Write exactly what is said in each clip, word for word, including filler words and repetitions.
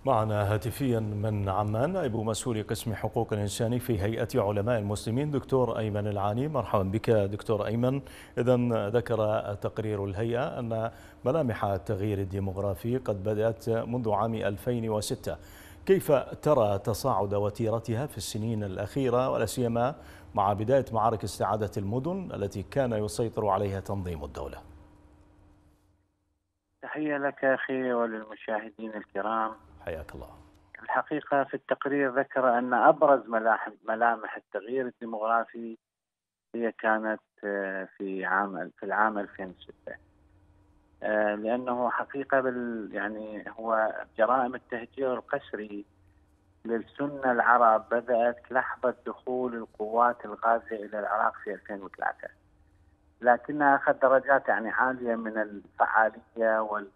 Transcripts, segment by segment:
معنا هاتفيا من عمان نائب مسؤول قسم حقوق الإنسان في هيئة علماء المسلمين دكتور أيمن العاني. مرحبا بك دكتور أيمن. إذا ذكر تقرير الهيئة أن ملامح التغيير الديمغرافي قد بدأت منذ عام ألفين وستة. كيف ترى تصاعد وتيرتها في السنين الأخيرة ولا سيما مع بداية معارك استعادة المدن التي كان يسيطر عليها تنظيم الدولة؟ تحية لك أخي وللمشاهدين الكرام. حياك الله. الحقيقة في التقرير ذكر أن أبرز ملامح التغيير الديمغرافي هي كانت في عام في العام ألفين وستة، لأنه حقيقة بال يعني هو جرائم التهجير القسري للسنة العرب بدأت لحظة دخول القوات الغازية إلى العراق في ألفين وثلاثة، لكنها أخذت درجات يعني عالية من الفعالية وال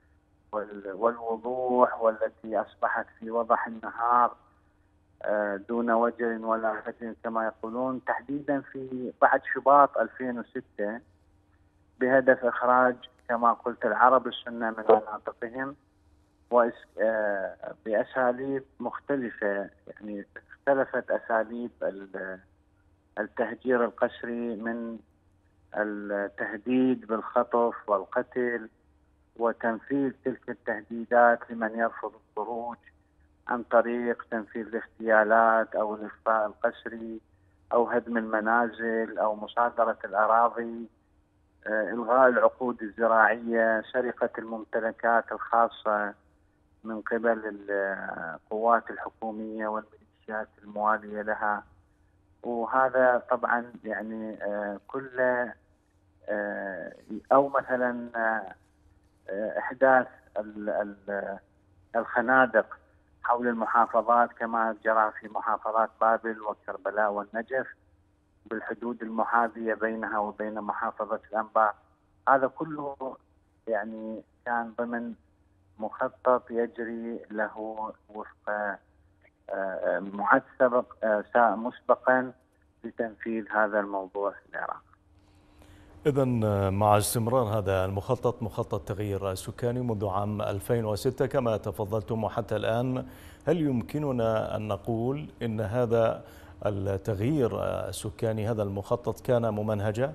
والوضوح، والتي أصبحت في وضح النهار دون وجه ولا فجر كما يقولون، تحديدا في بعد شباط ألفين وستة، بهدف إخراج كما قلت العرب السنة من مناطقهم بأساليب مختلفة. يعني اختلفت أساليب التهجير القسري، من التهديد بالخطف والقتل وتنفيذ تلك التهديدات لمن يرفض الخروج عن طريق تنفيذ الاغتيالات أو الإخفاء القسري أو هدم المنازل أو مصادرة الأراضي، إلغاء العقود الزراعية، سرقة الممتلكات الخاصة من قبل القوات الحكومية والميليشيات الموالية لها. وهذا طبعا يعني كله، أو مثلا إحداث الخنادق حول المحافظات كما جرى في محافظات بابل وكربلاء والنجف بالحدود المحاذية بينها وبين محافظة الأنبار. هذا كله يعني كان ضمن مخطط يجري له وفق معد سبق مسبقا لتنفيذ هذا الموضوع في العراق. إذن مع استمرار هذا المخطط، مخطط تغيير السكاني منذ عام ألفين وستة كما تفضلتم وحتى الآن، هل يمكننا أن نقول إن هذا التغيير السكاني، هذا المخطط كان ممنهجا؟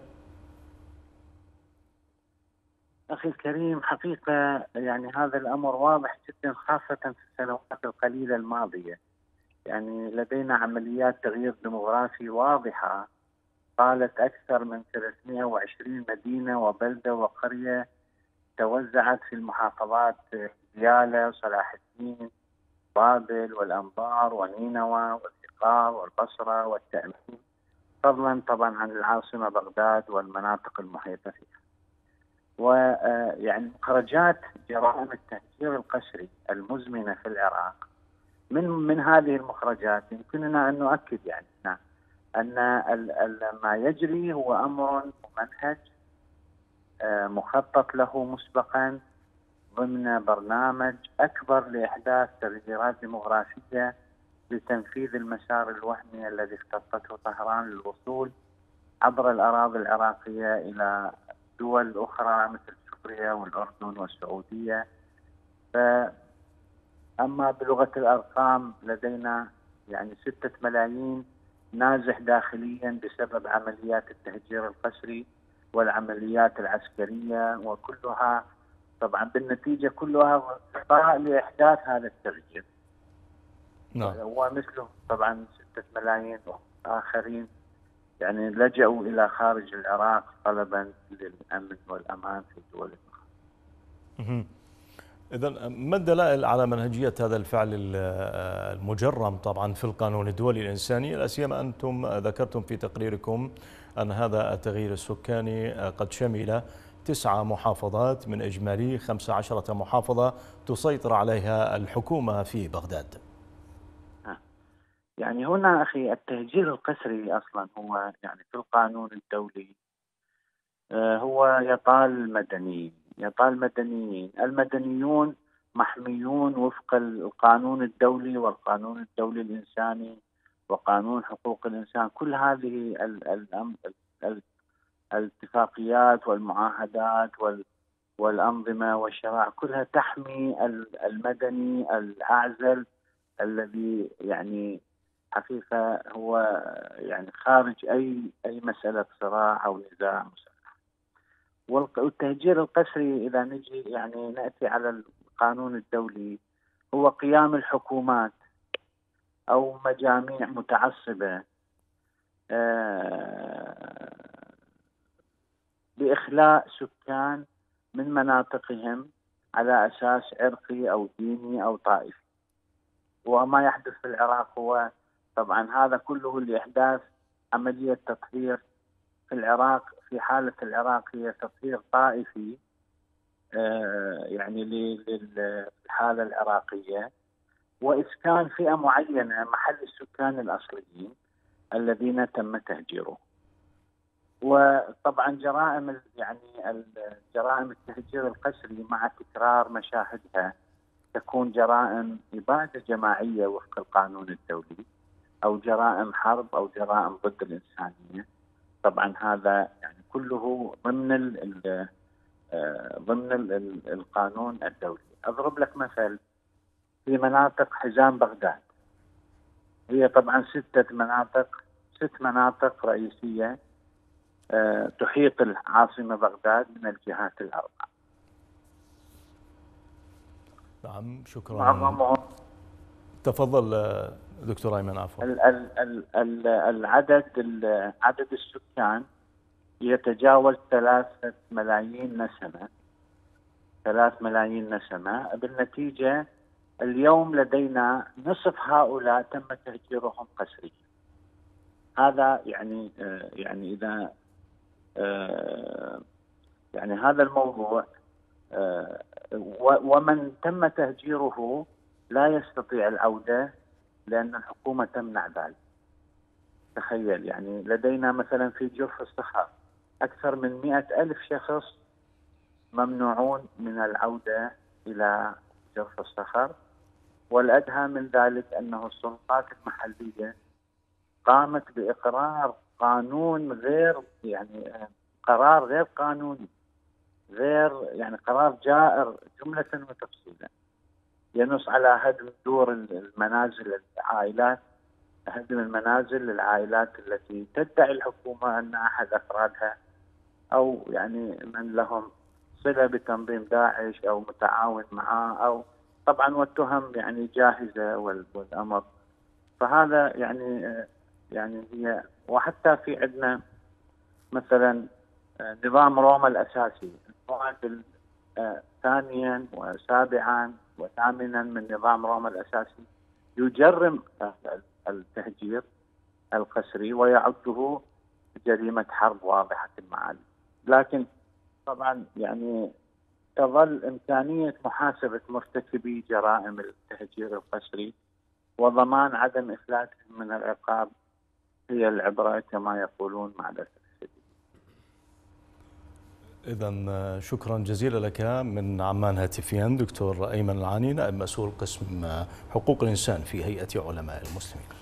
أخي الكريم، حقيقة يعني هذا الأمر واضح جدا، خاصة في السنوات القليلة الماضية. يعني لدينا عمليات تغيير ديمغرافي واضحة قالت أكثر من ثلاثمئة وعشرين مدينة وبلدة وقرية توزعت في المحافظات ديالى وصلاح الدين بابل والأنبار ونينوى والثقار والبصرة والتأمين، فضلا طبعا عن العاصمة بغداد والمناطق المحيطة فيها. ويعني مخرجات جرائم التهجير القسري المزمنة في العراق، من من هذه المخرجات يمكننا أن نؤكد يعني أن ما يجري هو أمر ممنهج مخطط له مسبقا ضمن برنامج أكبر لإحداث تغييرات ديمغرافية لتنفيذ المسار الوهمي الذي اختطته طهران للوصول عبر الأراضي العراقية إلى دول أخرى مثل سوريا والأردن والسعودية. فأما بلغة الأرقام لدينا يعني ستة ملايين نازح داخليا بسبب عمليات التهجير القسري والعمليات العسكرية، وكلها طبعا بالنتيجة كلها خطأ لإحداث هذا التغيير. نعم. ومثله طبعا ستة ملايين آخرين يعني لجأوا إلى خارج العراق طلبا للأمن والأمان في الدول الأخرى. إذن ما الدلائل على منهجية هذا الفعل المجرم طبعا في القانون الدولي الإنساني، لا سيما أنتم ذكرتم في تقريركم أن هذا التغيير السكاني قد شمل تسع محافظات من إجمالي خمس عشرة محافظة تسيطر عليها الحكومة في بغداد؟ يعني هنا أخي التهجير القسري أصلا هو يعني في القانون الدولي هو يطال المدنيين، يطال المدنيين المدنيون محميون وفق القانون الدولي والقانون الدولي الإنساني وقانون حقوق الإنسان. كل هذه الاتفاقيات والمعاهدات والأنظمة والشرائع كلها تحمي المدني الأعزل الذي يعني حقيقة هو يعني خارج أي أي مسألة صراع أو نزاع مسلح. والتهجير القسري إذا نجي يعني نأتي على القانون الدولي هو قيام الحكومات أو مجاميع متعصبة بإخلاء سكان من مناطقهم على أساس عرقي أو ديني أو طائفي. وما يحدث في العراق هو طبعا هذا كله لإحداث عملية تطهير في العراق. في حالة العراق هي تطهير طائفي يعني للحالة العراقية، وإسكان فئة معينة محل السكان الأصليين الذين تم تهجيرهم. وطبعا جرائم يعني جرائم التهجير القسري مع تكرار مشاهدها تكون جرائم إبادة جماعية وفق القانون الدولي، أو جرائم حرب أو جرائم ضد الإنسانية. طبعا هذا يعني كله ضمن ال ضمن ال القانون الدولي. أضرب لك مثل في مناطق حزام بغداد، هي طبعا ستة مناطق ست مناطق رئيسية تحيط العاصمة بغداد من الجهات الأربع. نعم شكرا. معظمهم تفضل دكتور أيمن. عفوا. ال ال ال العدد عدد السكان يتجاوز ثلاثة ملايين نسمة ثلاث ملايين نسمة. بالنتيجة اليوم لدينا نصف هؤلاء تم تهجيرهم قسريا. هذا يعني يعني إذا يعني هذا الموضوع ومن تم تهجيره لا يستطيع العودة لأن الحكومة تمنع ذلك. تخيل يعني لدينا مثلا في جرف الصخر أكثر من مئة ألف شخص ممنوعون من العودة إلى جرف الصخر. والأدهى من ذلك أنه السلطات المحلية قامت بإقرار قانون غير يعني قرار غير قانوني، غير يعني قرار جائر جملة وتفصيلا، ينص على هدم دور المنازل العائلات، هدم المنازل للعائلات التي تدعي الحكومة أن أحد أفرادها أو يعني من لهم صلة بتنظيم داعش أو متعاون معه، أو طبعا والتهم يعني جاهزة والأمر. فهذا يعني يعني هي. وحتى في عندنا مثلا نظام روما الأساسي، المواد ثانيا وسابعا وثامنا من نظام روما الأساسي يجرم التهجير القسري ويعده جريمة حرب واضحة المعالم. لكن طبعا يعني تظل إمكانية محاسبة مرتكبي جرائم التهجير القسري وضمان عدم إفلاتهم من العقاب هي العبرة كما يقولون مع الأسف الشديد. إذن شكرا جزيلا لك من عمان هاتفيا دكتور أيمن العاني، نائب مسؤول قسم حقوق الإنسان في هيئة علماء المسلمين.